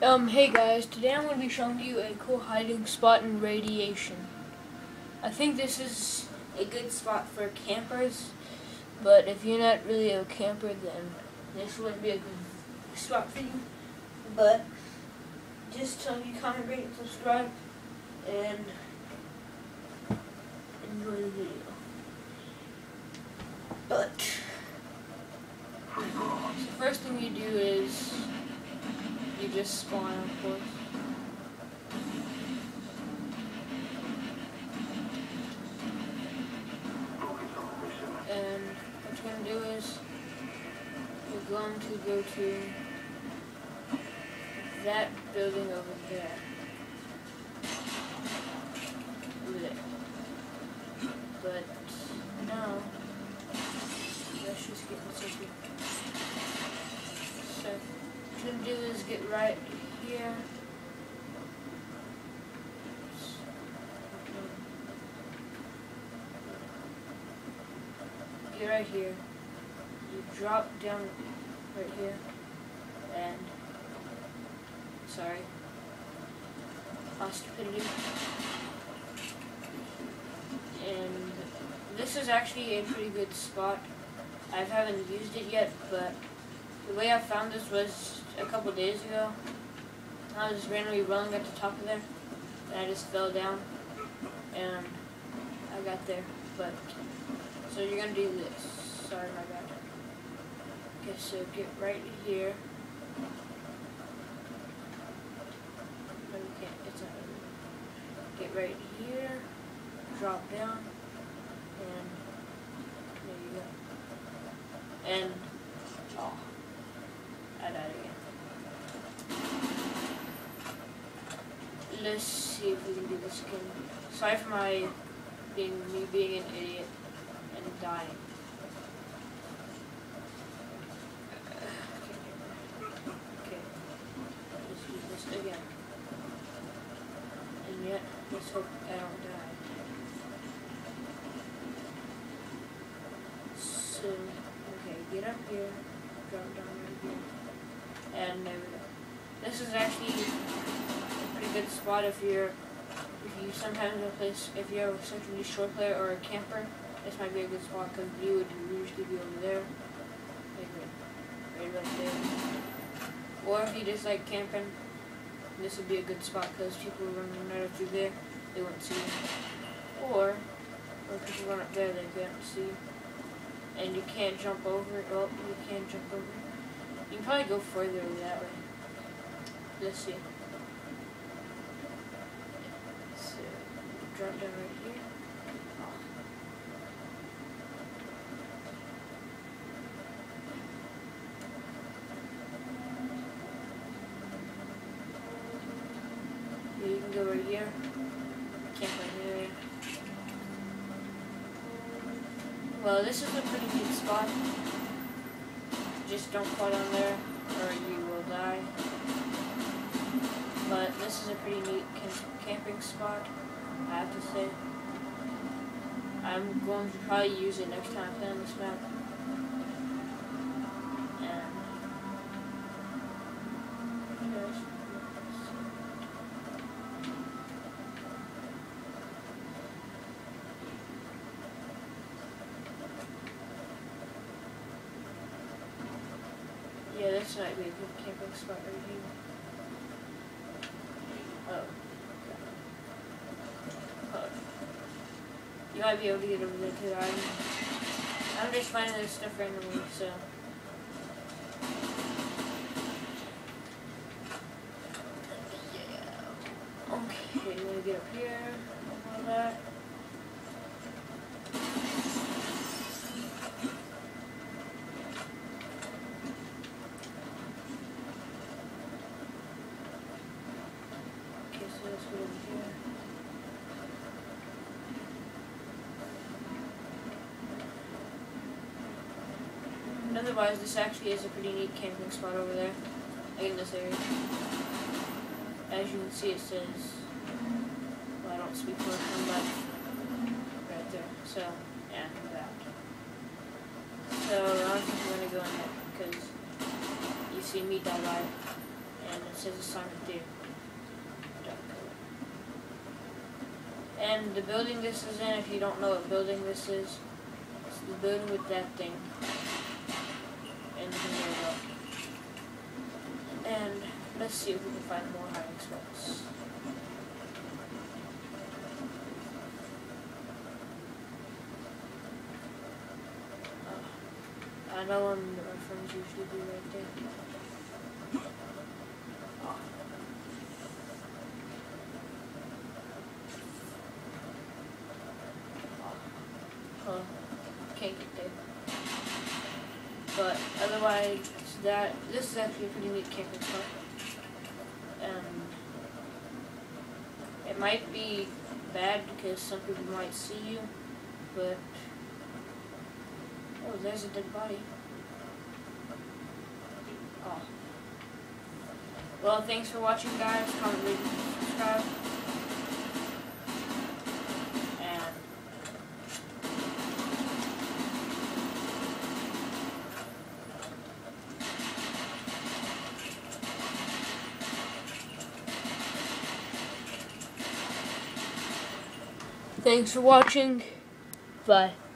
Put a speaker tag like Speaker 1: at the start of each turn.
Speaker 1: Hey guys, today I'm going to be showing you a cool hiding spot in radiation. I think this is a good spot for campers, but if you're not really a camper, then this wouldn't be a good spot for you. But just tell me, comment, rate, and subscribe, and enjoy the video. But the first thing you do is you just spawn, of course. And what you're going to do is you're going to go to that building over there. But now, let's just get this over. So what you're going to do is get right here. Get right here. You drop down right here. And sorry. Stupidity. And this is actually a pretty good spot. I haven't used it yet, but the way I found this was a couple days ago. I was just randomly running at the top of there, and I just fell down, and I got there. But so you're gonna do this. Sorry, my bad. Okay, so get right here. No, you can't. It's not. Get right here. Drop down, and there you go. And oh, I died again. Let's see if we can do this again. Sorry for me being an idiot and dying. Okay, let's use this again. And yet, let's hope I don't die. So, okay, get up here, drop down right here, and there we go. This is actually a pretty good spot if you sometimes if you're a Central East Shore player or a camper. This might be a good spot because you would usually be over there, like right there. Or if you just like camping, this would be a good spot because people running right up through there, they won't see you. Or people run up there, they can't see you. And you can't jump over it. Well, you can jump over it. You can probably go further that way. Let's see. So, drop down right here. You can go right here. Can't go here. Well, this is a pretty good spot. Just don't fall down there or you will die. But this is a pretty neat camping spot, I have to say. I'm going to probably use it next time I play on this map. Yeah, this might be a good camping spot right here. Oh. You might be able to get over there too. I'm just finding this stuff randomly, so. Yeah. Okay, you want to get up here, all that. So let's go over here. And otherwise, this actually is a pretty neat camping spot over there, like in this area. As you can see, it says, well, I don't speak Russian, but right there. So, yeah, that. So I don't think we're going to go in there because you see me die by it. and it says assignment due. And the building this is in, if you don't know what building this is, it's the building with that thing. And you can go up. And let's see if we can find more hiding spots. I know my friends usually be right there. Can't get there. But otherwise, this is actually a pretty neat camping spot. It might be bad because some people might see you, but oh, there's a dead body. Oh. Well, thanks for watching, guys. Comment, rate, and subscribe. Thanks for watching. Bye.